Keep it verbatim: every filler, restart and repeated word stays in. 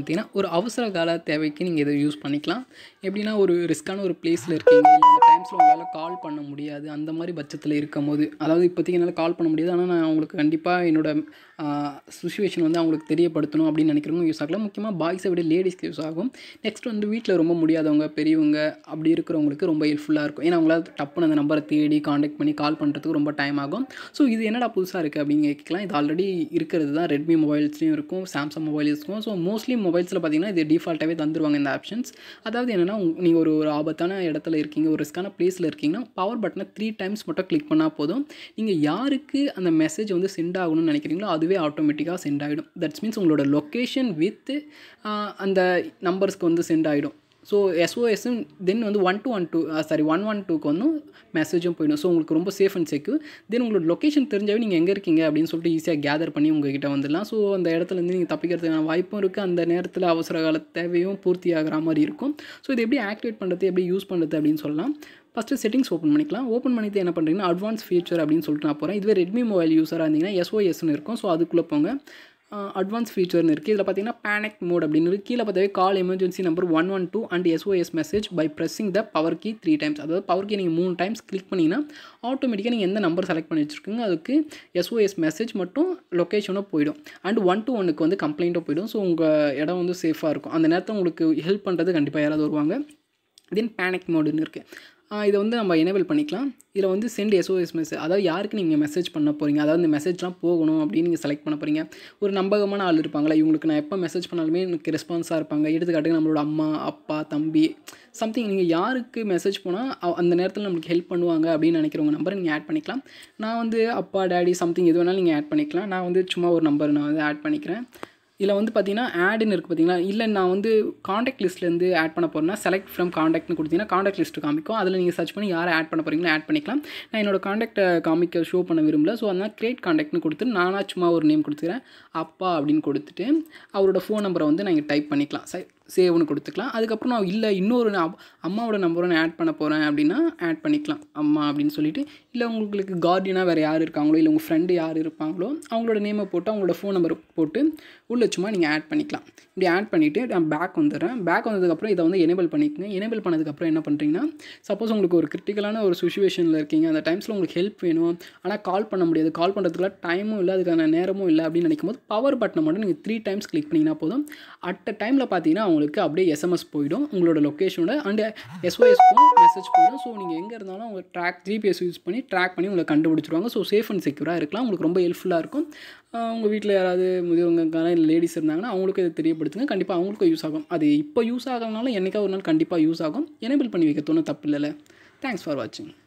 பார்த்தீங்கன்னா, ஒரு அவசர கால தேவைக்கு நீங்க இத யூஸ் பண்ணிக்கலாம். எப்படின்னா, ஒரு ரிஸ்க்கான ஒரு பிளேஸ்ல இருக்கீங்க. இல்ல அந்த டைம்ஸ்ல உங்களால கால் பண்ண முடியாது. அந்த மாரி பட்சத்தில இருக்கும்போது, அதாவது இப்போதைக்கு என்னால கால் பண்ண முடியாது. ஆனா, நான் உங்களுக்கு கண்டிப்பா என்னோட அ சிச்சுவேஷன் வந்து அவங்களுக்கு தெரியப்படுத்தணும் அப்படின்னு நினைக்கிறவங்க யூஸ் ஆகலாம். முக்கியமா பாய்ஸை விட லேடீஸ்க்கு யூஸ் ஆகும். நெக்ஸ்ட் வந்து வீட்ல ரொம்ப முடியாதவங்க, பெரியவங்க அப்படி இருக்கிறவங்களுக்கு ரொம்ப ஹெல்ப்ஃபுல்லா இருக்கும். ஏன்னா, அவங்களால டப்புன்னு அந்த நம்பர தேடி கான்டாக்ட் பண்ணி கால் பண்ணுறதுக்கு ரொம்ப டைம் ஆகும். ஸோ, இது என்னடா புதுசா இருக்கு அப்படின்னு கேட்கலாம். இது ஆல்ரெடி இருக்கிறது தான். ரெட்மி மொபைல்ஸ்லயும் இருக்கும். சாம்சங் மொபைல்ஸ் இருக்கும். ஸோ, மோஸ்ட்லி மொபைல்ஸ்ல பார்த்தீங்கன்னா, இது டிஃபால்ட்டாவே தந்துருவாங்க இந்த ஆப்ஷன்ஸ். அதாவது என்னன்னா, நீங்க ஒரு ஒரு ஆபத்தான இடத்துல இருக்கீங்க, ஒரு ரிஸ்க்கான பிளேஸ்ல இருக்கீங்கன்னா, பவர் பட்டன மூன்று டைம்ஸ் மட்டும் கிளிக் பண்ணா போதும். நீங்க யாருக்கு அந்த மெசேஜ் வந்து சென்ட் ஆகணும்னு நினைக்கிறீங்களோ, அதுவே ஆட்டோமேட்டிக்கா சென்ட் ஆயிடும். தட்ஸ் மீன்ஸ் உங்களோட லொகேஷன் வித் அ அந்த நம்பர்ஸ்க்கு வந்து சென்ட் ஆயிடும். ஸோ, எஸ்ஓஎஸும் தென் வந்து one two one two sorry one one டூக்கு வந்து மெசேஜும் போயிடும். ஸோ, உங்களுக்கு ரொம்ப சேஃப் அண்ட் செக்யூர். தென் உங்களோட லொகேஷன் தெரிஞ்சாவே நீங்க எங்க இருக்கீங்க அப்படின்னு சொல்லிட்டு ஈஸியா கேதர் பண்ணி உங்ககிட்ட வந்துடலாம். ஸோ, அந்த இடத்துலேருந்து நீங்க தப்பிக்கிறதுக்கான வாய்ப்பும் இருக்கு. அந்த நேரத்தில அவசர கால தேவையும் பூர்த்தி ஆகுற மாரி இருக்கும். ஸோ, இத எப்படி ஆக்டிவேட் பண்ணுறது, எப்படி யூஸ் பண்ணுறது அப்படின்னு சொல்லலாம். ஃபஸ்ட்டு செட்டிங்ஸ் ஓப்பன் பண்ணிக்கலாம். ஓப்பன் பண்ணிட்டு என்ன பண்ணுறீங்கன்னா, அட்வான்ஸ் ஃபீச்சர் அப்படின்னு சொல்லிட்டு நான் போறேன். இதுவே ரெட்மி மொபைல் யூஸரா இருந்தீங்கன்னா, எஸ்ஓஎஸ்ன்னு இருக்கும். ஸோ, அதுக்குள்ள போங்க. அ அட்வான்ஸ் ஃபீச்சர்னு இருக்குது. இதில பார்த்தீங்கன்னா, பேனிக் மோட் அப்படின்னு இருக்கு. கீழ பார்த்தாவே call emergency number one one two and SOS message by pressing the power key three times. அதாவது பவர் கீ நீங்க மூணு டைம்ஸ் கிளிக் பண்ணீங்கன்னா, ஆட்டோமேட்டிக்கா நீங்க எந்த நம்பர் செலக்ட் பண்ணி வச்சிருக்கீங்க, அதுக்கு எஸ்ஓஎஸ் மெசேஜ் மட்டும் லொகேஷனும் போயிடும். அண்ட் ஒன் டூ ஒன்னுக்கு வந்து கம்ப்ளைண்ட்டும் போயிடும். ஸோ, உங்க இடம் வந்து சேஃபா இருக்கும். அந்த நேரத்தில உங்களுக்கு ஹெல்ப் பண்ணுறது கண்டிப்பா யாராவது வருவாங்க. தென் பேனிக் மோடுன்னு இருக்கு. அ இத வந்து நம்ம எனேபிள் பண்ணிக்கலாம். இதில வந்து சென்ட் எஸ்ஓஎஸ் மெசேஜ், அதாவது யாருக்கு நீங்க மெசேஜ் பண்ண போறீங்க, அதாவது இந்த மெசேஜ்லாம் போகணும் அப்படின்னு நீங்க செலக்ட் பண்ண போறீங்க. ஒரு நம்பகமான ஆள் இருப்பாங்கல்ல, இவங்களுக்கு நான் எப்போ மெசேஜ் பண்ணாலுமே எனக்கு ரெஸ்பான்ஸா இருப்பாங்க. எடுத்துக்காட்டுக்கு நம்மளோட அம்மா, அப்பா, தம்பி சம்திங் நீங்க யாருக்கு மெசேஜ் போனா அ அந்த நேரத்தில நம்மளுக்கு ஹெல்ப் பண்ணுவாங்க அப்படின்னு நினைக்கிறவங்க நம்பர நீங்க ஆட் பண்ணிக்கலாம். நான் வந்து அப்பா, டாடி சம்திங் எது வேணாலும் நீங்க ஆட் பண்ணிக்கலாம். நான் வந்து சும்மா ஒரு நம்பர் நான் வந்து ஆட் பண்ணிக்கிறேன். இதில வந்து பார்த்தீங்கன்னா, ஆடுன்னு இருக்கு பார்த்தீங்களா, இல்ல நான் வந்து கான்டாக்ட் லிஸ்ட்லேருந்து ஆட் பண்ண போறேன்னா, செலக்ட் ஃப்ரம் கான்டாக்ட்னு கொடுத்தீங்கன்னா, கான்டாக்ட் லிஸ்ட் காமிக்கும். அதில நீங்க சர்ச் பண்ணி யாரை ஆட் பண்ண போறீங்களோ ஆட் பண்ணிக்கலாம். நான் என்னோட கான்டாக்ட்ட காமிக்க ஷோ பண்ண விரும்பல. ஸோ, அதனால கிரியேட் கான்டாக்ட்னு கொடுத்துட்டு, நானா சும்மா ஒரு நேம் கொடுத்துக்கிறேன். அப்பா அப்படின்னு கொடுத்துட்டு, அவரோட ஃபோன் நம்பரை வந்து நான் இங்க டைப் பண்ணிக்கலாம். ச சேவ்னு கொடுத்துக்கலாம். அதுக்கப்புறம் நான் இல்ல இன்னொரு நான் அம்மாவோட நம்பரும் நான் ஆட் பண்ண போறேன் அப்படின்னா, ஆட் பண்ணிக்கலாம். அம்மா அப்படின்னு சொல்லிட்டு, இல்ல உங்களுக்கு கார்டியனா வேற யார் இருக்காங்களோ, இல்ல உங்க ஃப்ரெண்ட் யார் இருப்பாங்களோ, அவங்களோட நேம போட்டு, அவங்களோட ஃபோன் நம்பர் போட்டு, உள்ள சும்மா நீங்க ஆட் பண்ணிக்கலாம். இப்படி ஆட் பண்ணிட்டு நான் பேக் வந்துடுறேன். பேக் வந்ததுக்கப்புறம் இத வந்து எனேபிள் பண்ணிக்கங்க. எனேபிள் பண்ணதுக்கப்புறம் என்ன பண்ணுறீங்கன்னா, சப்போஸ் உங்களுக்கு ஒரு கிரிட்டிக்கலான ஒரு சிச்சுவேஷன்ல இருக்கீங்க. அந்த டைம்ஸ்ல உங்களுக்கு ஹெல்ப் வேணும். ஆனா கால் பண்ண முடியாது. கால் பண்ணுறதுக்குலாம் டைமும் இல்ல, அதுக்கான நேரமும் இல்ல அப்படின்னு நினைக்கும்போது, பவர் பட்டன மட்டும் நீங்க த்ரீ டைம்ஸ் கிளிக் பண்ணீங்கன்னா போதும். அட் அ டைம்ல பார்த்தீங்கன்னா, உங்களுக்கு அப்படியே எஸ்எம்எஸ் போயிடும். உங்களோட லொகேஷனோட அண்ட் எஸ்ஓஎஸ்க்கும் மெசேஜ் போயிடும். ஸோ, நீங்க எங்க இருந்தாலும் அவங்க ட்ராக் ஜிபிஎஸ் யூஸ் பண்ணி ட்ராக் பண்ணி உங்கள கண்டுபிடிச்சிருவாங்க. ஸோ, சேஃப் அண்ட் செக்யூரா இருக்கலாம். உங்களுக்கு ரொம்ப ஹெல்ப்ஃபுல்லா இருக்கும். அ உங்க வீட்ல யாராவது முதியவங்க இல்ல லேடீஸ் இருந்தாங்கன்னா, அவங்களுக்கும் இத தெரியப்படுத்துங்க. கண்டிப்பா அவங்களுக்கும் யூஸ் ஆகும். அது இப்போ யூஸ் ஆகலனாலும் என்னைக்காவது ஒரு நாள் கண்டிப்பா யூஸ் ஆகும். எனேபிள் பண்ணி வைக்கிறது ஒண்ணும் தப்பு இல்லல. தேங்க்ஸ் ஃபார் வாட்சிங்.